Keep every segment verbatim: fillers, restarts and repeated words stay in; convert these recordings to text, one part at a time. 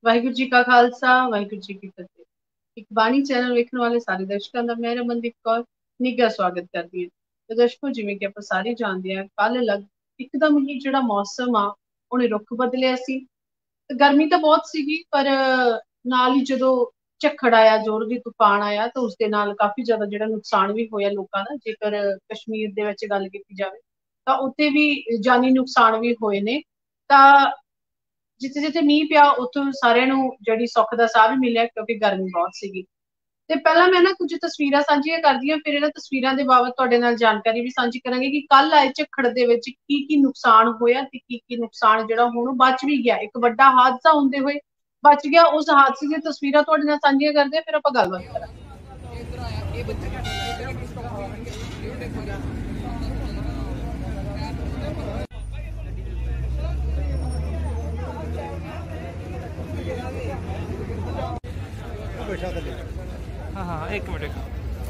वाहिगुरू जी का खालसा वाहिगुरू जी की फतेह। एक बाणी चैनल ਵੇਖਣ ਵਾਲੇ ਸਾਰੇ ਦਰਸ਼ਕਾਂ ਦਾ ਮੈਂ ਰਮਨਦੀਪ ਕੌਰ ਨਿੱਘਾ ਸਵਾਗਤ ਕਰਦੀ ਹਾਂ। ਤੇ ਦਰਸ਼ਕੋ, ਜਿਵੇਂ ਕਿ ਆਪਾਂ ਸਾਰੇ ਜਾਣਦੇ ਹਾਂ, ਕੱਲ ਲੱਗ ਇੱਕਦਮ ਹੀ ਜਿਹੜਾ ਮੌਸਮ ਆ ਉਹਨੇ ਰੁੱਖ ਬਦਲਿਆ ਸੀ। ਤੇ ਗਰਮੀ ਤਾਂ ਬਹੁਤ ਸੀਗੀ, ਪਰ ਨਾਲ ਹੀ ਜਦੋਂ ਝੱਖੜ ਆਇਆ, ਜ਼ੋਰ ਦੀ ਤੂਫਾਨ ਆਇਆ, ਤਾਂ ਉਸਦੇ ਨਾਲ ਕਾਫੀ ਜ਼ਿਆਦਾ ਜਿਹੜਾ ਨੁਕਸਾਨ ਵੀ ਹੋਇਆ ਲੋਕਾਂ ਦਾ। ਜੇਕਰ ਕਸ਼ਮੀਰ ਦੇ ਵਿੱਚ ਗੱਲ ਕੀਤੀ ਜਾਵੇ ਤਾਂ ਉੱਥੇ ਵੀ ਜਾਨੀ ਨੁਕਸਾਨ ਵੀ ਹੋਏ ਨੇ। ਤਾਂ ਜਿੱਥੇ ਜਿੱਥੇ ਮੀਂਹ ਪਿਆ ਉੱਥੋਂ ਸਾਰਿਆਂ ਨੂੰ ਜਿਹੜੀ ਸੁੱਖ ਦਾ ਸਾਹ ਵੀ ਮਿਲਿਆ, ਕਿਉਂਕਿ ਗਰਮੀ ਬਹੁਤ ਸੀਗੀ। ਤੇ ਪਹਿਲਾਂ ਮੈਂ ਨਾ ਕੁਝ ਤਸਵੀਰਾਂ ਸਾਂਝੀਆਂ ਕਰਦੀ ਹਾਂ, ਫਿਰ ਇਹਨਾਂ ਤਸਵੀਰਾਂ ਦੇ ਬਾਬਤ ਤੁਹਾਡੇ ਨਾਲ ਜਾਣਕਾਰੀ ਵੀ ਸਾਂਝੀ ਕਰਾਂਗੇ ਕਿ ਕੱਲ ਆਏ ਝੱਖੜ ਦੇ ਵਿੱਚ ਕੀ ਕੀ ਨੁਕਸਾਨ ਹੋਇਆ ਤੇ ਕੀ ਕੀ ਨੁਕਸਾਨ ਜਿਹੜਾ ਹੁਣ ਬਚ ਵੀ ਗਿਆ। ਇੱਕ ਵੱਡਾ ਹਾਦਸਾ ਹੁੰਦੇ ਹੋਏ ਬਚ ਗਿਆ। ਉਸ ਹਾਦਸੇ ਦੀਆਂ ਤਸਵੀਰਾਂ ਤੁਹਾਡੇ ਨਾਲ ਸਾਂਝੀਆਂ ਕਰਦੇ ਹਾਂ, ਫਿਰ ਆਪਾਂ ਗੱਲਬਾਤ ਕਰਾਂਗੇ। हाँ हाँ एक मिनट एक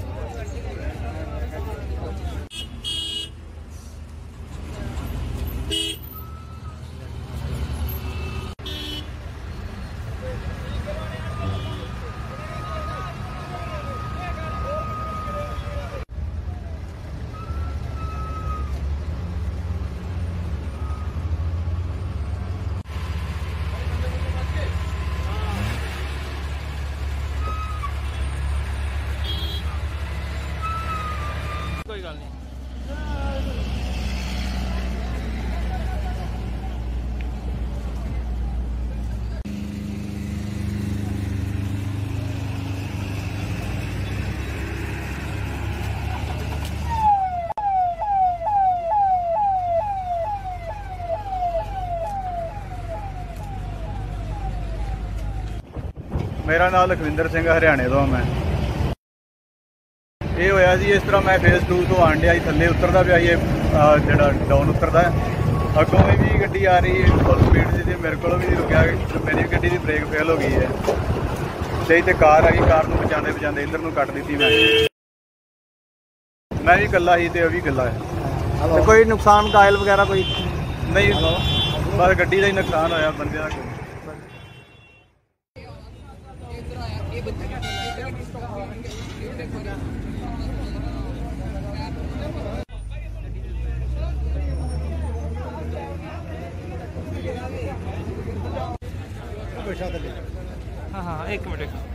कोई गल नहीं। मेरा नाम लखविंदर सिंह हरियाणे तो मैं ये होया जी। इस तरह मैं फेस टू तो आन दिया थले उतरता पाया ये जोड़ा डाउन उतरता अगों भी गड्डी आ रही है फुल स्पीड जी, मेरे को भी नहीं रुकया, मेरी गड्डी की ब्रेक फेल हो गई है। सही तो कार आ गई, कार को बचाते बचाते इधर को कट दी। मैं मैं भी कला ही तो भी कला है। तो कोई नुकसान घायल वगैरह कोई नहीं, बस गड्डी का ही नुकसान होया, बंदे का कोई। हाँ हाँ एक मिनट एक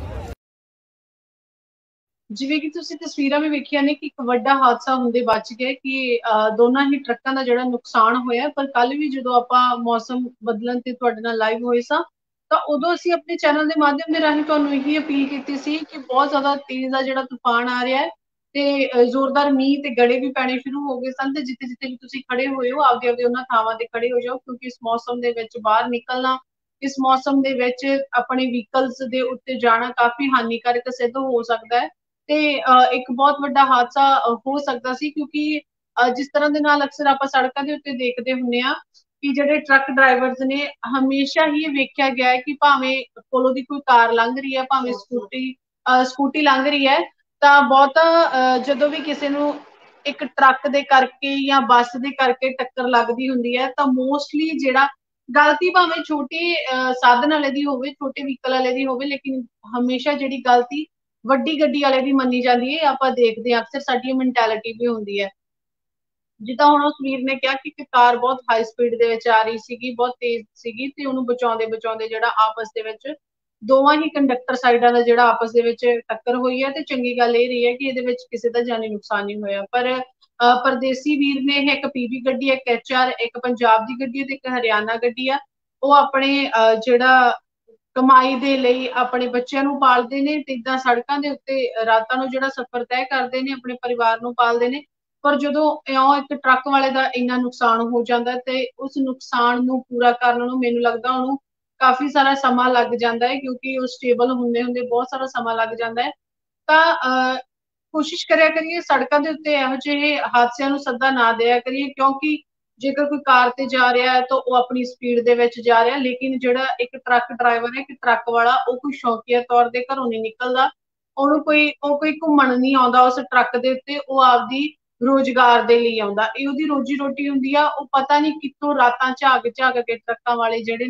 ਜਿਵੇਂ ਕਿ ਤੁਸੀਂ ਤਸਵੀਰਾਂ ਵੀ ਵੇਖੀਆਂ ਨੇ ਕਿ ਇੱਕ ਵੱਡਾ ਹਾਦਸਾ ਹੁੰਦੇ ਬਚ ਗਿਆ ਕਿ ਅਹ, ਦੋਨਾਂ ਹੀ ਟਰੱਕਾਂ ਦਾ ਜਿਹੜਾ ਨੁਕਸਾਨ ਹੋਇਆ। ਪਰ ਕੱਲ ਵੀ ਜਦੋਂ ਆਪਾਂ ਮੌਸਮ ਬਦਲਣ ਤੇ ਤੁਹਾਡੇ ਨਾਲ ਲਾਈਵ ਹੋਏ ਸਾਂ, ਤਾਂ ਉਦੋਂ ਅਸੀਂ ਆਪਣੇ ਚੈਨਲ ਦੇ ਮਾਧਿਅਮ ਦੇ ਰਾਹੀਂ ਤੁਹਾਨੂੰ ਇਹੀ ਅਪੀਲ ਕੀਤੀ ਸੀ ਕਿ ਬਹੁਤ ਜ਼ਿਆਦਾ ਤੇਜ਼ ਆ ਜਿਹੜਾ ਤੂਫਾਨ ਆ ਰਿਹਾ ਹੈ ਤੇ ਅਹ, ਜ਼ੋਰਦਾਰ ਮੀਂਹ ਤੇ ਗੜੇ ਵੀ ਪੈਣੇ ਸ਼ੁਰੂ ਹੋ ਗਏ ਸਨ। ਤੇ ਜਿੱਥੇ ਜਿੱਥੇ ਵੀ ਤੁਸੀਂ ਖੜੇ ਹੋਏ ਹੋ, ਆਪਦੇ ਆਪਦੇ ਉਹਨਾਂ ਥਾਵਾਂ ਤੇ ਖੜੇ ਹੋ ਜਾਓ, ਕਿਉਂਕਿ ਇਸ ਮੌਸਮ ਦੇ ਵਿੱਚ ਬਾਹਰ ਨਿਕਲਣਾ, ਇਸ ਮੌਸਮ ਦੇ ਵਿੱਚ ਆਪਣੇ ਵਹੀਕਲਸ ਦੇ ਉੱਤੇ ਜਾਣਾ ਕਾਫੀ ਹਾਨੀਕਾਰਕ ਸਿੱਧ ਹੋ ਸਕਦਾ ਹੈ। ਤੇ ਇੱਕ ਬਹੁਤ ਵੱਡਾ ਹਾਦਸਾ ਹੋ ਸਕਦਾ ਸੀ, ਕਿਉਂਕਿ ਜਿਸ ਤਰ੍ਹਾਂ ਦੇ ਨਾਲ ਅਕਸਰ ਆਪਾਂ ਸੜਕਾਂ ਦੇ ਉੱਤੇ ਦੇਖਦੇ ਹੁੰਦੇ ਆ ਕਿ ਜਿਹੜੇ ਟਰੱਕ ਡਰਾਈਵਰਸ ਨੇ, ਹਮੇਸ਼ਾ ਹੀ ਵੇਖਿਆ ਗਿਆ ਹੈ ਕਿ ਭਾਵੇਂ ਕੋਲੋਂ ਦੀ ਕੋਈ ਕਾਰ ਲੰਘ ਰਹੀ ਹੈ, ਭਾਵੇਂ ਸਕੂਟੀ ਸਕੂਟੀ ਲੰਘ ਰਹੀ ਹੈ, ਤਾਂ ਬਹੁਤਾ ਜਦੋਂ ਵੀ ਕਿਸੇ ਨੂੰ ਇੱਕ ਟਰੱਕ ਦੇ ਕਰਕੇ ਜਾਂ ਬੱਸ ਦੇ ਕਰਕੇ ਟੱਕਰ ਲੱਗਦੀ ਹੁੰਦੀ ਹੈ, ਤਾਂ ਮੋਸਟਲੀ ਜਿਹੜਾ ਗਲਤੀ ਭਾਵੇਂ ਛੋਟੇ ਸਾਧਨ ਵਾਲੇ ਦੀ ਹੋਵੇ, ਛੋਟੇ ਵਹੀਕਲ ਵਾਲੇ ਦੀ ਹੋਵੇ, ਲੇਕਿਨ ਹਮੇਸ਼ਾ ਜਿਹੜੀ ਗਲਤੀ ਵੱਡੀ ਗੱਡੀ ਵਾਲੇ ਦੀ ਮੰਨੀ ਜਾਂਦੀ ਹੈ। ਆਪਾਂ ਦੇਖਦੇ ਹਾਂ ਅਕਸਰ ਸਾਡੀ ਮੈਂਟੈਲਿਟੀ ਵੀ ਹੁੰਦੀ ਹੈ। ਜਿੱਦਾਂ ਹੁਣ ਉਸ ਵੀਰ ਨੇ ਕਿਹਾ ਕਿ ਕਾਰ ਬਹੁਤ ਹਾਈ ਸਪੀਡ ਦੇ ਵਿੱਚ ਆ ਰਹੀ ਸੀਗੀ, ਬਹੁਤ ਤੇਜ਼ ਸੀਗੀ, ਤੇ ਉਹਨੂੰ ਬਚਾਉਂਦੇ ਬਚਾਉਂਦੇ ਜਿਹੜਾ ਆਪਸ ਦੇ ਵਿੱਚ ਦੋਵਾਂ ਹੀ ਕੰਡਕਟਰ ਸਾਈਡਾਂ ਦਾ ਜਿਹੜਾ ਆਪਸ ਦੇ ਵਿੱਚ ਟੱਕਰ ਹੋਈ ਹੈ। ਤੇ ਚੰਗੀ ਗੱਲ ਇਹ ਰਹੀ ਹੈ ਕਿ ਇਹਦੇ ਵਿੱਚ ਕਿਸੇ ਦਾ ਜਾਨੀ ਨੁਕਸਾਨ ਨਹੀਂ ਹੋਇਆ। ਪਰ ਪਰਦੇਸੀ ਵੀਰ ਨੇ, ਇੱਕ ਪੀਵੀ ਗੱਡੀ, ਇੱਕ ਐਚ ਆਰ, ਇੱਕ ਪੰਜਾਬ ਦੀ ਗੱਡੀ ਤੇ ਇੱਕ ਹਰਿਆਣਾ ਗੱਡੀ ਆ, ਉਹ ਆਪਣੇ ਜਿਹੜਾ ਕਮਾਈ ਦੇ ਲਈ ਆਪਣੇ ਬੱਚਿਆਂ ਨੂੰ ਪਾਲਦੇ ਨੇ ਤੇ ਏਦਾਂ ਸੜਕਾਂ ਦੇ ਉੱਤੇ ਰਾਤਾਂ ਨੂੰ ਜਿਹੜਾ ਸਫ਼ਰ ਤੈਅ ਕਰਦੇ ਨੇ, ਆਪਣੇ ਪਰਿਵਾਰ ਨੂੰ ਪਾਲਦੇ ਨੇ। ਪਰ ਜਦੋਂ ਇਉਂ ਇੱਕ ਟਰੱਕ ਵਾਲੇ ਦਾ ਇੰਨਾ ਨੁਕਸਾਨ ਹੋ ਜਾਂਦਾ ਤੇ ਉਸ ਨੁਕਸਾਨ ਨੂੰ ਪੂਰਾ ਕਰਨ ਨੂੰ ਮੈਨੂੰ ਲੱਗਦਾ ਉਹਨੂੰ ਕਾਫੀ ਸਾਰਾ ਸਮਾਂ ਲੱਗ ਜਾਂਦਾ ਹੈ, ਕਿਉਂਕਿ ਉਹ ਸਟੇਬਲ ਹੁੰਦੇ ਹੁੰਦੇ ਬਹੁਤ ਸਾਰਾ ਸਮਾਂ ਲੱਗ ਜਾਂਦਾ ਹੈ। ਤਾਂ ਅਹ ਕੋਸ਼ਿਸ਼ ਕਰਿਆ ਕਰੀਏ ਸੜਕਾਂ ਦੇ ਉੱਤੇ ਇਹੋ ਜਿਹੇ ਹਾਦਸਿਆਂ ਨੂੰ ਸੱਦਾ ਨਾ ਦਿਆ ਕਰੀਏ, ਕਿਉਂਕਿ ਜੇਕਰ ਕੋਈ ਕਾਰ ਤੇ ਜਾ ਰਿਹਾ ਹੈ ਤਾਂ ਉਹ ਆਪਣੀ ਸਪੀਡ ਦੇ ਵਿੱਚ ਜਾ ਰਿਹਾ, ਲੇਕਿਨ ਜਿਹੜਾ ਇੱਕ ਟਰੱਕ ਡਰਾਈਵਰ ਹੈ, ਇੱਕ ਟਰੱਕ ਵਾਲਾ, ਉਹ ਕੋਈ ਸ਼ੌਕੀਆ ਤੌਰ ਤੇ ਘਰੋਂ ਨਹੀਂ ਨਿਕਲਦਾ। ਉਹਨੂੰ ਕੋਈ ਉਹ ਕੋਈ ਘੁੰਮਣ ਨਹੀਂ ਆਉਂਦਾ ਉਸ ਟਰੱਕ ਦੇ ਉੱਤੇ, ਉਹ ਆਪਦੀ ਰੋਜ਼ਗਾਰ ਦੇ ਲਈ ਆਉਂਦਾ। ਇਹ ਉਹਦੀ ਰੋਜੀ ਰੋਟੀ ਹੁੰਦੀ ਆ। ਉਹ ਪਤਾ ਨਹੀਂ ਕਿੱਥੋਂ ਰਾਤਾਂ ਝਾਕ ਝਾਕ ਕੇ ਟਰੱਕਾਂ ਵਾਲੇ ਜਿਹੜੇ ਨੇ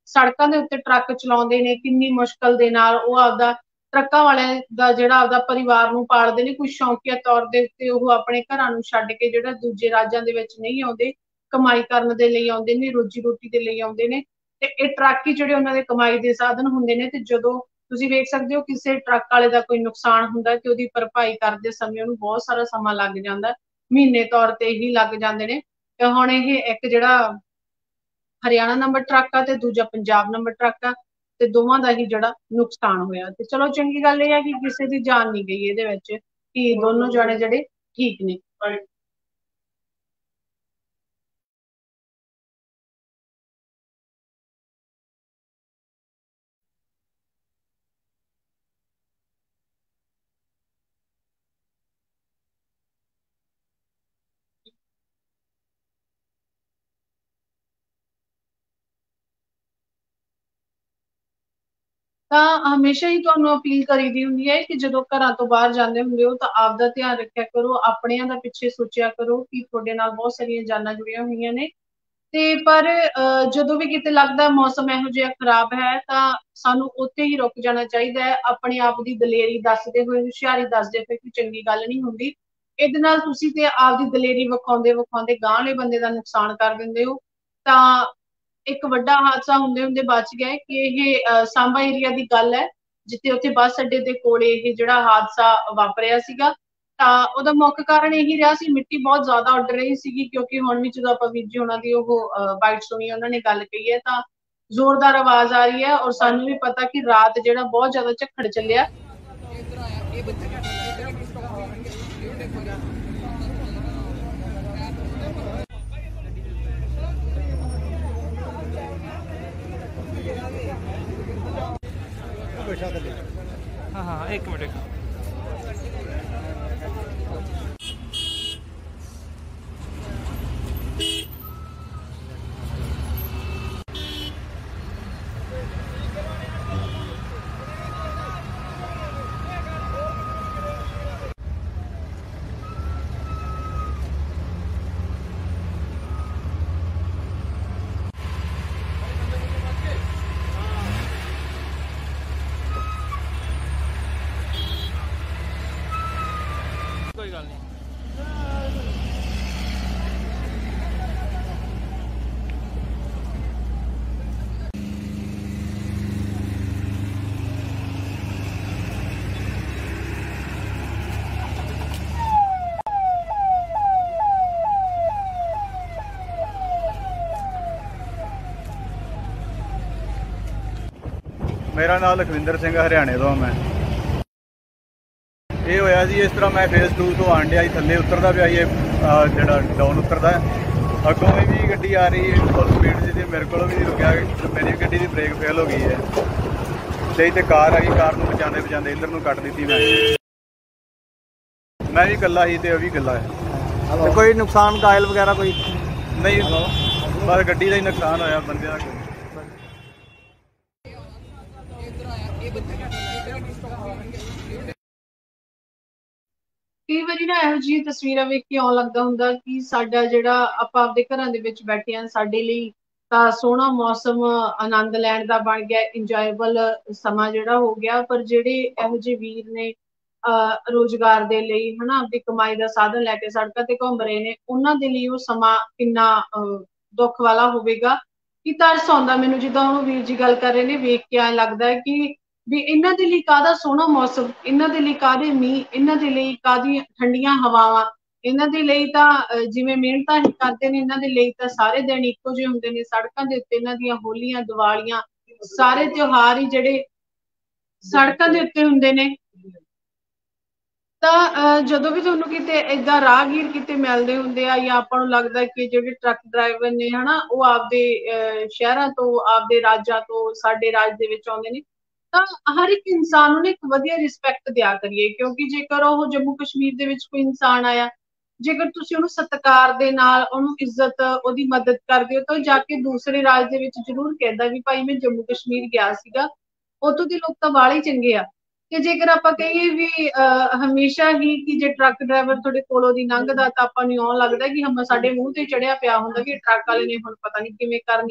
ਸੜਕਾਂ ਦੇ ਉੱਤੇ ਟਰੱਕ ਚਲਾਉਂਦੇ ਨੇ, ਕਿੰਨੀ ਮੁਸ਼ਕਲ ਦੇ ਨਾਲ ਉਹ ਆਪਦਾ ਟਰੱਕਾਂ ਵਾਲਿਆਂ ਦਾ ਜਿਹੜਾ ਆਪਦਾ ਪਰਿਵਾਰ ਨੂੰ ਪਾਲਦੇ ਨੇ। ਕੁਝ ਸ਼ੌਂਕੀਆ ਤੌਰ ਦੇ ਉੱਤੇ ਉਹ ਆਪਣੇ ਘਰਾਂ ਨੂੰ ਛੱਡ ਕੇ ਜਿਹੜਾ ਦੂਜੇ ਰਾਜਾਂ ਦੇ ਵਿੱਚ ਨਹੀਂ ਆਉਂਦੇ, ਕਮਾਈ ਕਰਨ ਦੇ ਲਈ ਆਉਂਦੇ ਨੇ, ਰੋਜੀ ਰੋਟੀ ਦੇ ਲਈ ਆਉਂਦੇ ਨੇ, ਤੇ ਇਹ ਟਰੱਕ ਹੀ ਜਿਹੜੇ ਉਹਨਾਂ ਦੇ ਕਮਾਈ ਦੇ ਸਾਧਨ ਹੁੰਦੇ ਨੇ। ਤੇ ਜਦੋਂ ਤੁਸੀਂ ਵੇਖ ਸਕਦੇ ਹੋ ਕਿਸੇ ਟਰੱਕ ਵਾਲੇ ਦਾ ਕੋਈ ਨੁਕਸਾਨ ਹੁੰਦਾ ਤੇ ਉਹਦੀ ਭਰਪਾਈ ਕਰਦੇ ਸਮੇਂ ਉਹਨੂੰ ਬਹੁਤ ਸਾਰਾ ਸਮਾਂ ਲੱਗ ਜਾਂਦਾ, ਮਹੀਨੇ ਤੌਰ ਤੇ ਹੀ ਲੱਗ ਜਾਂਦੇ ਨੇ। ਤੇ ਹੁਣ ਇਹ ਇੱਕ ਜਿਹੜਾ ਹਰਿਆਣਾ ਨੰਬਰ ਟਰੱਕ ਆ ਤੇ ਦੂਜਾ ਪੰਜਾਬ ਨੰਬਰ ਟਰੱਕ ਆ, ਤੇ ਦੋਵਾਂ ਦਾ ਹੀ ਜਿਹੜਾ ਨੁਕਸਾਨ ਹੋਇਆ। ਤੇ ਚਲੋ ਚੰਗੀ ਗੱਲ ਇਹ ਹੈ ਕਿ ਕਿਸੇ ਦੀ ਜਾਨ ਨਹੀਂ ਗਈ ਇਹਦੇ ਵਿੱਚ, ਕਿ ਦੋਨੋਂ ਜਾਣੇ ਜਿਹੜੇ ਠੀਕ ਨੇ। ਤਾਂ ਹਮੇਸ਼ਾ ਹੀ ਤੁਹਾਨੂੰ ਅਪੀਲ ਕਰੀਦੀ ਹੁੰਦੀ ਹੈ ਕਿ ਜਦੋਂ ਘਰਾਂ ਤੋਂ ਬਾਹਰ ਜਾਂਦੇ ਹੁੰਦੇ ਹੋ ਤਾਂ ਆਪਦਾ ਧਿਆਨ ਰੱਖਿਆ ਕਰੋ, ਆਪਣਿਆਂ ਦਾ ਪਿੱਛੇ ਸੋਚਿਆ ਕਰੋ ਕਿ ਤੁਹਾਡੇ ਨਾਲ ਬਹੁਤ ਸਾਰੀਆਂ ਜਾਨਾਂ ਜੁੜੀਆਂ ਹੋਈਆਂ ਨੇ। ਤੇ ਪਰ ਅਹ ਜਦੋਂ ਵੀ ਕਿਤੇ ਲੱਗਦਾ ਮੌਸਮ ਇਹੋ ਜਿਹਾ ਖਰਾਬ ਹੈ ਤਾਂ ਸਾਨੂੰ ਉੱਥੇ ਹੀ ਰੁਕ ਜਾਣਾ ਚਾਹੀਦਾ ਹੈ। ਆਪਣੇ ਆਪ ਦੀ ਦਲੇਰੀ ਦੱਸਦੇ ਹੋਏ, ਹੁਸ਼ਿਆਰੀ ਦੱਸਦੇ ਹੋਏ ਕੋਈ ਚੰਗੀ ਗੱਲ ਨਹੀਂ ਹੁੰਦੀ। ਇਹਦੇ ਨਾਲ ਤੁਸੀਂ ਤੇ ਆਪਦੀ ਦਲੇਰੀ ਵਿਖਾਉਂਦੇ ਵਿਖਾਉਂਦੇ ਗਾਂਹਲੇ ਬੰਦੇ ਦਾ ਨੁਕਸਾਨ ਕਰ ਦਿੰਦੇ ਹੋ। ਤਾਂ ਇੱਕ ਵੱਡਾ ਹਾਦਸਾ ਹੁੰਦੇ ਹੁੰਦੇ ਬਚ ਗਿਆ ਕਿ ਇਹ ਸਾਂਬਾ ਏਰੀਆ ਦੀ ਗੱਲ ਹੈ, ਜਿੱਥੇ ਉੱਥੇ ਬੱਸ ਅੱਡੇ ਦੇ ਕੋਲ ਇਹ ਜਿਹੜਾ ਹਾਦਸਾ ਵਾਪਰਿਆ ਸੀਗਾ। ਤਾਂ ਉਹਦਾ ਮੁੱਖ ਕਾਰਨ ਇਹੀ ਰਿਹਾ ਸੀ, ਮਿੱਟੀ ਬਹੁਤ ਜ਼ਿਆਦਾ ਉੱਡ ਰਹੀ ਸੀਗੀ, ਕਿਉਂਕਿ ਹੁਣ ਵੀ ਜਦੋਂ ਆਪਾਂ ਵੀਰ ਜੀ ਉਹਨਾਂ ਦੀ ਉਹ ਬਾਈਟ ਸੁਣੀ, ਉਹਨਾਂ ਨੇ ਗੱਲ ਕਹੀ ਹੈ ਤਾਂ ਜ਼ੋਰਦਾਰ ਆਵਾਜ਼ ਆ ਰਹੀ ਹੈ। ਔਰ ਸਾਨੂੰ ਵੀ ਪਤਾ ਕਿ ਰਾਤ ਜਿਹੜਾ ਬਹੁਤ ਜ਼ਿਆਦਾ ਝੱਖੜ ਚੱਲਿਆ। हाँ हाँ एक मिनट एक कोई गल नहीं। ਮੇਰਾ ਨਾਮ ਲਖਵਿੰਦਰ ਸਿੰਘ, ਹਰਿਆਣੇ ਤੋਂ ਮੈਂ। ਇਹ ਹੋਇਆ ਸੀ ਇਸ ਤਰ੍ਹਾਂ, ਮੈਂ ਫੇਸ ਟੂ ਤੋਂ ਆਣ ਡਿਆ ਸੀ, ਥੱਲੇ ਉਤਰਦਾ ਪਿਆ ਸੀ, ਇਹ ਜਿਹੜਾ ਡਾਊਨ ਉਤਰਦਾ ਅੱਗੋਂ ਵੀ ਗੱਡੀ ਆ ਰਹੀ ਹੈ ਫੁੱਲ ਸਪੀਡ 'ਚ, ਮੇਰੇ ਕੋਲੋਂ ਵੀ ਨਹੀਂ ਰੁਕਿਆ, ਮੇਰੀ ਗੱਡੀ ਦੀ ਬ੍ਰੇਕ ਫੇਲ ਹੋ ਗਈ ਹੈ। ਤੇ ਇੱਥੇ ਕਾਰ ਆ ਗਈ, ਕਾਰ ਨੂੰ ਬਚਾਉਂਦੇ ਬਚਾਉਂਦੇ ਇੱਧਰ ਨੂੰ ਕੱਟ ਦਿੱਤੀ ਮੈਂ। ਮੈਂ ਵੀ ਇਕੱਲਾ ਸੀ ਤੇ ਉਹ ਵੀ ਇਕੱਲਾ ਹੈ। ਤੇ ਕੋਈ ਨੁਕਸਾਨ ਘਾਇਲ ਵਗੈਰਾ ਕੋਈ ਨਹੀਂ, ਬਸ ਗੱਡੀ ਦਾ ਹੀ ਨੁਕਸਾਨ ਹੋਇਆ, ਬੰਦਿਆਂ ਦਾ। ਕਈ ਵਾਰੀ ਨਾ ਇਹੋ ਜਿਹੀ ਤਸਵੀਰਾਂ ਵੇਖ ਕੇ ਆਉਣ ਲੱਗਦਾ ਹੁੰਦਾ ਕਿ ਸਾਡਾ ਜਿਹੜਾ ਆਪਾਂ ਆਪਦੇ ਘਰਾਂ ਦੇ ਵਿੱਚ ਬੈਠੇ ਹਾਂ, ਸਾਡੇ ਲਈ ਤਾਂ ਸੋਹਣਾ ਮੌਸਮ ਆਨੰਦ ਲੈਣ ਦਾ ਬਣ ਗਿਆ, ਇੰਜੋਏਬਲ ਸਮਾਂ ਜਿਹੜਾ ਹੋ ਗਿਆ। ਪਰ ਜਿਹੜੇ ਇਹੋ ਜਿਹੇ ਵੀਰ ਨੇ ਅਹ ਰੋਜ਼ਗਾਰ ਦੇ ਲਈ ਹਨਾ, ਆਪਦੀ ਕਮਾਈ ਦਾ ਸਾਧਨ ਲੈ ਕੇ ਸੜਕਾਂ ਤੇ ਘੁੰਮ ਰਹੇ ਨੇ, ਉਹਨਾਂ ਦੇ ਲਈ ਉਹ ਸਮਾਂ ਕਿੰਨਾ ਅਹ ਦੁੱਖ ਵਾਲਾ ਹੋਵੇਗਾ ਕਿ ਤਰਸ ਆਉਂਦਾ ਮੈਨੂੰ। ਜਿੱਦਾਂ ਹੁਣ ਵੀਰ ਜੀ ਗੱਲ ਕਰ ਰਹੇ ਨੇ, ਵੇਖ ਕੇ ਐਂ ਲੱਗਦਾ ਹੈ ਕਿ ਵੀ ਇਹਨਾਂ ਦੇ ਲਈ ਕਾਹਦਾ ਸੋਹਣਾ ਮੌਸਮ, ਇਹਨਾਂ ਦੇ ਲਈ ਕਾਹਦੇ ਮੀਂਹ, ਇਹਨਾਂ ਦੇ ਲਈ ਕਾਹਦੀਆਂ ਠੰਡੀਆਂ ਹਵਾਵਾਂ, ਇਹਨਾਂ ਦੇ ਲਈ ਤਾਂ ਜਿਵੇਂ ਮਿਹਨਤਾਂ ਹੀ ਕਰਦੇ ਨੇ, ਇਹਨਾਂ ਦੇ ਲਈ ਤਾਂ ਸਾਰੇ ਦਿਨ ਇੱਕੋ ਜਿਹੇ ਹੁੰਦੇ ਨੇ। ਸੜਕਾਂ ਦੇ ਉੱਤੇ ਇਹਨਾਂ ਦੀਆਂ ਹੋਲੀਆਂ, ਦੀਵਾਲੀਆਂ, ਸਾਰੇ ਤਿਉਹਾਰ ਹੀ ਜਿਹੜੇ ਸੜਕਾਂ ਦੇ ਉੱਤੇ ਹੁੰਦੇ ਨੇ। ਤਾਂ ਜਦੋਂ ਵੀ ਤੁਹਾਨੂੰ ਕਿਤੇ ਏਦਾਂ ਰਾਹਗੀਰ ਕਿਤੇ ਮਿਲਦੇ ਹੁੰਦੇ ਆ, ਜਾਂ ਆਪਾਂ ਨੂੰ ਲੱਗਦਾ ਕਿ ਜਿਹੜੇ ਟਰੱਕ ਡਰਾਈਵਰ ਨੇ ਹਨਾ, ਉਹ ਆਪਦੇ ਸ਼ਹਿਰਾਂ ਤੋਂ, ਆਪਦੇ ਰਾਜਾਂ ਤੋਂ ਸਾਡੇ ਰਾਜ ਦੇ ਵਿੱਚ ਆਉਂਦੇ ਨੇ, ਤਾਂ ਹਰ ਇੱਕ ਇਨਸਾਨ ਨੂੰ ਇੱਕ ਵਧੀਆ ਰਿਸਪੈਕਟ ਦਿਆ ਕਰੀਏ। ਕਿਉਂਕਿ ਜੇਕਰ ਉਹ ਜੰਮੂ ਕਸ਼ਮੀਰ ਦੇ ਵਿੱਚ ਕੋਈ ਇਨਸਾਨ ਆਇਆ, ਜੇਕਰ ਤੁਸੀਂ ਉਹਨੂੰ ਸਤਿਕਾਰ ਦੇ ਨਾਲ ਉਹਨੂੰ ਇੱਜ਼ਤ, ਉਹਦੀ ਮਦਦ ਕਰਦੇ ਹੋ, ਤਾਂ ਜਾ ਕੇ ਦੂਸਰੇ ਰਾਜ ਦੇ ਵਿੱਚ ਜ਼ਰੂਰ ਕਹਿੰਦਾ ਵੀ ਭਾਈ ਮੈਂ ਜੰਮੂ ਕਸ਼ਮੀਰ ਗਿਆ ਸੀਗਾ, ਉੱਥੋਂ ਦੇ ਲੋਕ ਤਾਂ ਬਾਹਲੇ ਚੰਗੇ ਆ। ਤੇ ਜੇਕਰ ਆਪਾਂ ਕਹੀਏ ਵੀ ਅਹ ਹਮੇਸ਼ਾ ਹੀ ਕਿ ਜੇ ਟਰੱਕ ਡਰਾਈਵਰ ਤੁਹਾਡੇ ਕੋਲੋਂ ਦੀ ਲੰਘਦਾ ਤਾਂ ਆਪਾਂ ਨੂੰ ਇਉਂ ਲੱਗਦਾ ਕਿ ਹਮ ਸਾਡੇ ਮੂੰਹ ਤੇ ਚੜਿਆ ਪਿਆ ਹੁੰਦਾ ਕਿ ਟਰੱਕ ਵਾਲੇ ਨੇ ਹੁਣ ਪਤਾ ਨਹੀਂ ਕਿਵੇਂ ਕਰਨੀ ਹੈ।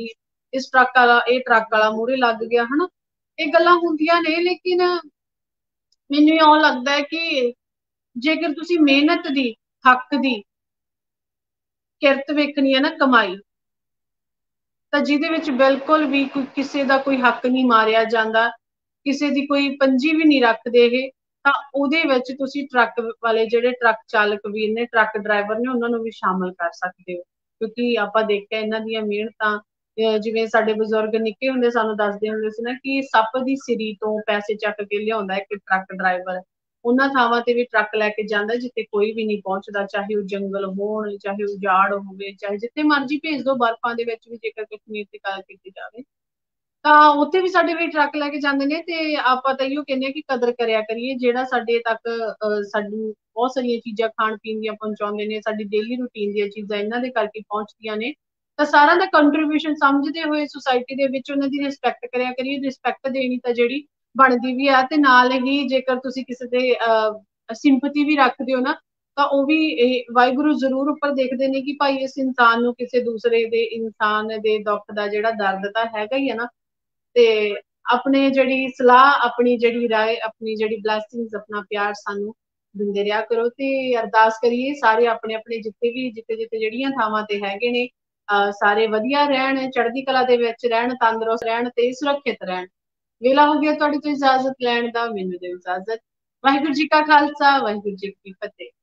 इस ट्रक वाला ये ट्रक वाला मूहरे लग गया है ना, ये गल्लां हुंदियां ने। लेकिन मैनूं इउं लगदा है कि जेकर तुसीं मेहनत दी, हक दी, किरत वेखनी है ना, कमाई, ਤਾਂ ਜਿਹਦੇ ਵਿੱਚ ਬਿਲਕੁਲ ਵੀ ਕੋਈ ਕਿਸੇ ਦਾ ਕੋਈ ਹੱਕ ਨਹੀਂ ਮਾਰਿਆ ਜਾਂਦਾ, ਕਿਸੇ ਦੀ ਕੋਈ ਪੰਜੀ ਵੀ ਨਹੀਂ ਰੱਖਦੇ ਇਹ, ਤਾਂ ਉਹਦੇ ਵਿੱਚ ਤੁਸੀਂ ਟਰੱਕ ਵਾਲੇ ਜਿਹੜੇ ਟਰੱਕ ਚਾਲਕ ਵੀਰ ਨੇ, ਟਰੱਕ ਡਰਾਈਵਰ ਨੇ, ਉਹਨਾਂ ਨੂੰ ਵੀ ਸ਼ਾਮਲ ਕਰ ਸਕਦੇ ਹੋ। ਕਿਉਂਕਿ ਆਪਾਂ ਦੇਖਿਆ ਇਹਨਾਂ ਦੀਆਂ ਮਿਹਨਤਾਂ, ਜਿਵੇਂ ਸਾਡੇ ਬਜ਼ੁਰਗ ਨਿੱਕੇ ਹੁੰਦੇ ਸਾਨੂੰ ਦੱਸਦੇ ਹੁੰਦੇ ਸੀ ਨਾ ਕਿ ਸੱਪ ਦੀ ਸਿਰੀ ਤੋਂ ਪੈਸੇ ਚੱਕ ਕੇ ਲਿਆਉਂਦਾ ਇੱਕ ਟਰੱਕ ਡਰਾਈਵਰ, ਉਹਨਾਂ ਥਾਵਾਂ ਤੇ ਵੀ ਟਰੱਕ ਲੈ ਕੇ ਜਾਂਦਾ ਜਿੱਥੇ ਕੋਈ ਵੀ ਨਹੀਂ ਪਹੁੰਚਦਾ, ਚਾਹੇ ਉਹ ਜੰਗਲ ਹੋਣ, ਚਾਹੇ ਉਜਾੜ ਹੋਵੇ, ਚਾਹੇ ਜਿੱਥੇ ਮਰਜ਼ੀ ਭੇਜ ਦੋ, ਬਰਫਾਂ ਦੇ ਵਿੱਚ ਵੀ ਜੇਕਰ ਕਸ਼ਮੀਰ ਦੀ ਗੱਲ ਕੀਤੀ ਜਾਵੇ ਤਾਂ ਉੱਥੇ ਵੀ ਸਾਡੇ ਵੀ ਟਰੱਕ ਲੈ ਕੇ ਜਾਂਦੇ ਨੇ। ਤੇ ਆਪਾਂ ਤਾਂ ਇਹੋ ਕਹਿੰਦੇ ਹਾਂ ਕਿ ਕਦਰ ਕਰਿਆ ਕਰੀਏ, ਜਿਹੜਾ ਸਾਡੇ ਤੱਕ ਸਾਨੂੰ ਬਹੁਤ ਸਾਰੀਆਂ ਚੀਜ਼ਾਂ ਖਾਣ ਪੀਣ ਦੀਆਂ ਪਹੁੰਚਾਉਂਦੇ ਨੇ, ਸਾਡੀ ਡੇਲੀ ਰੂਟੀਨ ਦੀਆਂ ਚੀਜ਼ਾਂ ਇਹਨਾਂ ਦੇ ਕਰਕੇ ਪਹੁੰਚਦੀਆਂ ਨੇ, ਤਾਂ ਸਾਰਿਆਂ ਦਾ ਕੰਟਰੀਬਿਊਸ਼ਨ ਸਮਝਦੇ ਹੋਏ ਸੁਸਾਇਟੀ ਦੇ ਵਿੱਚ ਉਹਨਾਂ ਦੀ ਰਿਸਪੈਕਟ ਕਰਿਆ ਕਰੀਏ। ਰਿਸਪੈਕਟ ਦੇਣੀ ਤਾਂ ਜਿਹੜੀ ਬਣਦੀ ਵੀ ਆ, ਤੇ ਨਾਲ ਹੀ ਜੇਕਰ ਤੁਸੀਂ ਕਿਸੇ ਦੇ ਅਹ ਸਿੰਪਤੀ ਵੀ ਰੱਖਦੇ ਹੋ ਨਾ, ਤਾਂ ਉਹ ਵੀ ਵਾਹਿਗੁਰੂ ਜ਼ਰੂਰ ਉੱਪਰ ਦੇਖਦੇ ਨੇ ਕਿ ਭਾਈ ਇਸ ਇਨਸਾਨ ਨੂੰ ਕਿਸੇ ਦੂਸਰੇ ਦੇ ਇਨਸਾਨ ਦੇ ਦੁੱਖ ਦਾ ਜਿਹੜਾ ਦਰਦ ਤਾਂ ਹੈਗਾ ਹੀ ਹੈ ਨਾ। ਤੇ ਆਪਣੇ ਜਿਹੜੀ ਸਲਾਹ, ਆਪਣੀ ਜਿਹੜੀ ਰਾਏ, ਆਪਣੀ ਜਿਹੜੀ ਬਲੈਸਿੰਗਸ, ਆਪਣਾ ਪਿਆਰ ਸਾਨੂੰ ਦਿੰਦੇ ਰਿਹਾ ਕਰੋ। ਤੇ ਅਰਦਾਸ ਕਰੀਏ ਸਾਰੇ ਆਪਣੇ ਆਪਣੇ ਜਿੱਥੇ ਵੀ ਜਿੱਥੇ ਜਿੱਥੇ ਜਿਹੜੀਆਂ ਥਾਵਾਂ ਤੇ ਹੈਗੇ ਨੇ, ਅਹ ਸਾਰੇ ਵਧੀਆ ਰਹਿਣ, ਚੜ੍ਹਦੀ ਕਲਾ ਦੇ ਵਿੱਚ ਰਹਿਣ, ਤੰਦਰੁਸਤ ਰਹਿਣ ਤੇ ਸੁਰੱਖਿਅਤ ਰਹਿਣ। ਵੇਲਾ ਹੋ ਗਿਆ ਤੁਹਾਡੇ ਤੋਂ ਇਜਾਜ਼ਤ ਲੈਣ ਦਾ, ਮੈਨੂੰ ਦਿਓ ਇਜਾਜ਼ਤ। ਵਾਹਿਗੁਰੂ ਜੀ ਕਾ ਖਾਲਸਾ, ਵਾਹਿਗੁਰੂ ਜੀ ਕੀ ਫਤਿਹ।